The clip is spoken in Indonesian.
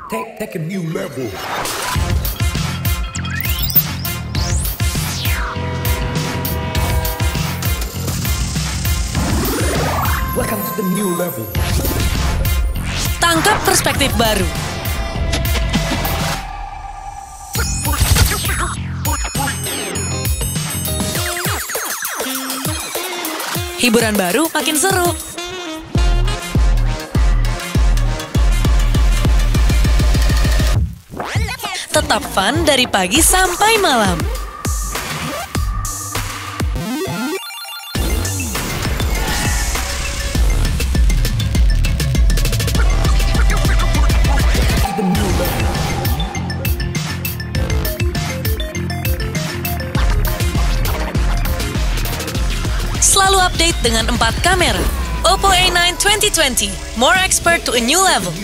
Take a new level. Welcome to the new level. Tangkap perspektif baru. Hiburan baru makin seru. Tetap fun dari pagi sampai malam. Selalu update dengan 4 kamera. Oppo A9 2020, more expert to a new level.